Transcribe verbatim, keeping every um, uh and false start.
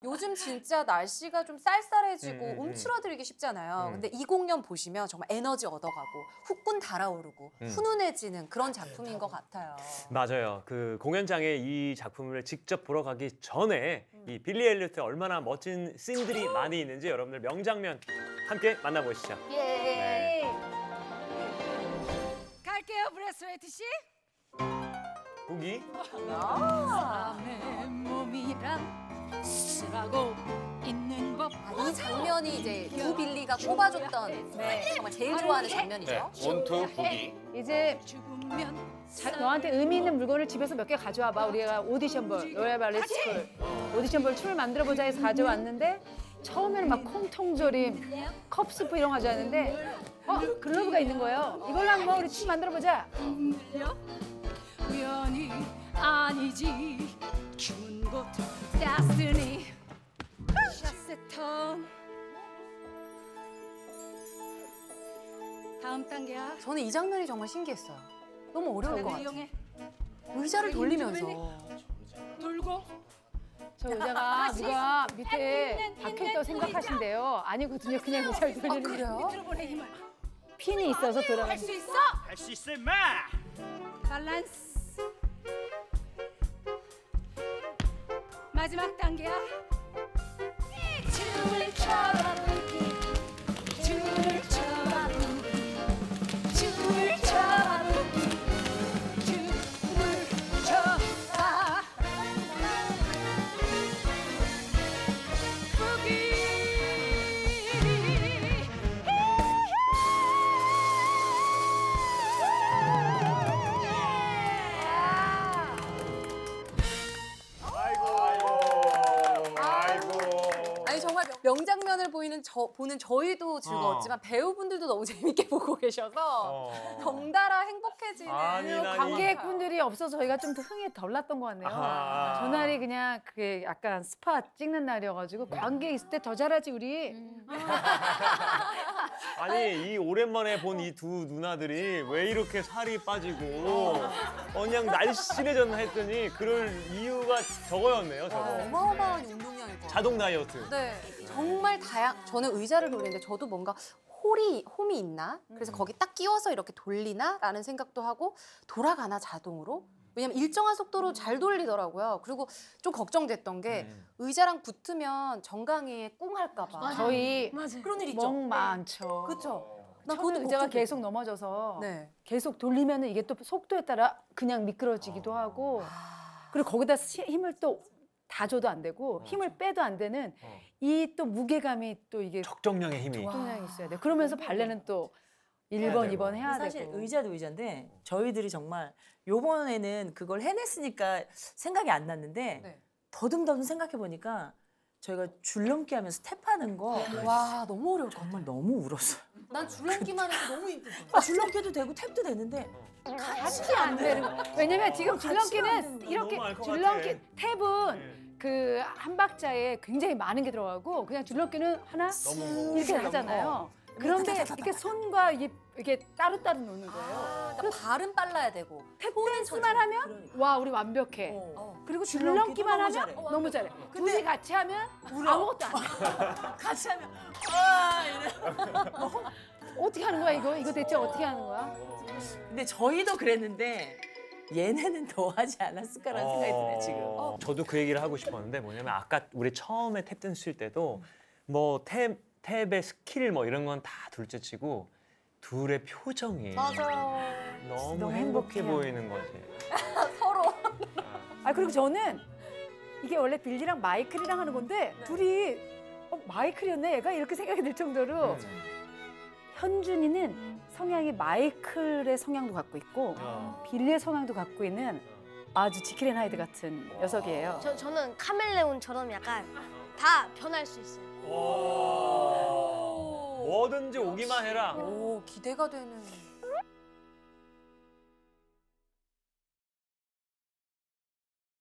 요즘 진짜 날씨가 좀 쌀쌀해지고 음, 음, 움츠러들기 쉽잖아요. 음. 근데 이 공연 보시면 정말 에너지 얻어가고 후끈 달아오르고 음. 훈훈해지는 그런 작품인 것 같아요. 맞아요. 그 공연장에 이 작품을 직접 보러 가기 전에 이 빌리 엘리엇의 얼마나 멋진 씬들이 많이 있는지 여러분들 명장면 함께 만나보시죠. 예. 갈게요, 브레스웨이트 씨. 보기. 사람의 몸이란 쓰라고 있는 법. 아, 이 장면이 이제 두 빌리가 꼽아줬던 정말 제일 좋아하는 장면이죠. 원투 부기. 이제 죽으면 자, 너한테 의미 있는 물건을 집에서 몇 개 가져와 봐. 우리가 오디션 볼, 로얄 발레 스쿨 오디션 볼 춤을 만들어 보자 해서 가져왔는데 처음에는 막 콩통조림, 컵스프 이런 거 가져왔는데 어? 글러브가 있는 거예요. 이걸로 한번 우리 춤 만들어 보자. 우연이 아니지. 주문 곳 데스티니. 샤세톤. 다음 단계야. 저는 이 장면이 정말 신기했어요. 너무 어려울 것 같아요. 이용해. 의자를 돌리면서. 돌고. 저 의자가 누가 밑에 박혀있다고 생각하신대요. 아니거든요. 그냥 의자를 돌리는 거. 그래요? 들어보내 힘을. 핀이 있어서 들어가는 할 수 있어. 할 수 있어 임마. 밸런스. 마지막 단계야. 춤을 춰봐 부기. 춤을 춰봐 부기. 춤을 춰봐 부기. 춤을 춰봐 부기. 아니 정말 명장면을 보이는 저 보는 저희도 즐거웠지만 배우분들도 너무 재밌게 보고 계셔서 어. 덩달아 행복해지는 아니, 나니. 관객분들이 없어서 저희가 좀 더 흥이 덜 났던 것 같네요. 아하. 전날이 그냥 그게 약간 스파 찍는 날이어가지고 관객 있을 때 더 잘하지 우리. 아니 이 오랜만에 본 이 두 누나들이 왜 이렇게 살이 빠지고 그냥 날씬해졌나 했더니 그럴 이유가 저거였네요. 저거. 어마어마한 운동량일 것 같아요. 자동 다이어트. 네, 정말 다양. 저는 의자를 돌리는데 저도 뭔가 홀이 홈이 있나? 그래서 거기 딱 끼워서 이렇게 돌리나라는 생각도 하고 돌아가나 자동으로? 왜냐면 일정한 속도로 잘 돌리더라고요. 그리고 좀 걱정됐던 게 음. 의자랑 붙으면 정강이에 꿍할까 봐. 저희 그런 일 있죠. 멍 많죠. 그렇죠. 나 처음에 그것도 의자가 걱정됐어요. 계속 넘어져서 네. 계속 돌리면은 이게 또 속도에 따라 그냥 미끄러지기도 하고 그리고 거기다 시- 힘을 또 다 줘도 안 되고 힘을 빼도 안 되는 어. 이 또 무게감이 또 이게 적정량의 힘이. 적동량이 있어야 돼. 그러면서 발레는 또 일 번, 되고. 이 번 해야 사실 되고. 의자도 의자인데 저희들이 정말 요번에는 그걸 해냈으니까 생각이 안 났는데 네. 더듬더듬 생각해 보니까 저희가 줄넘기 하면서 스텝하는 거 와 너무 어려울 것 같아. 정말 너무 울었어요. 난 줄넘기만 해도 너무 힘들어. 아, 줄넘기도 되고 탭도 되는데 같이 안 되는 거. 왜냐면 지금 같이 안 줄넘기는 되는 이렇게 너무 알것 줄넘기 같아. 탭은 그 한 박자에 굉장히 많은 게 들어가고 그냥 줄넘기는 하나 너무 이렇게 하잖아요. 그런데 이렇게 손과 이게 이게 따로따로 노는 거예요. 그러니까 발은 빨라야 되고 탭댄스만 하면 와 우리 완벽해. 어. 그리고 줄넘기도 줄넘기만 너무 하면 잘해. 너무 잘해. 근데 둘이 같이 하면 울어. 아무것도 안 돼. 같이 하면 아 이래. 어떻게 하는 거야 이거? 이거 대체 어떻게 하는 거야? 근데 저희도 그랬는데 얘네는 더 하지 않았을까라는 생각이 드네 지금. 어, 저도 그 얘기를 하고 싶었는데 뭐냐면 아까 우리 처음에 탭댄스 칠 때도 뭐 탭, 탭의 스킬 뭐 이런 건 다 둘째치고 둘의 표정이 맞아요. 너무, 너무 행복해 행복해요. 보이는 거지. 서로. 아 그리고 저는 이게 원래 빌리랑 마이클이랑 하는 건데 둘이 어, 마이클이었네 얘가 이렇게 생각이 들 정도로 음. 현준이는 성향이 마이클의 성향도 갖고 있고 어. 빌리의 성향도 갖고 있는 아주 지킬 앤 하이드 같은 녀석이에요. 저, 저는 카멜레온처럼 약간 다 변할 수 있어요. 뭐든지 오기만 해라. 오 기대가 되는.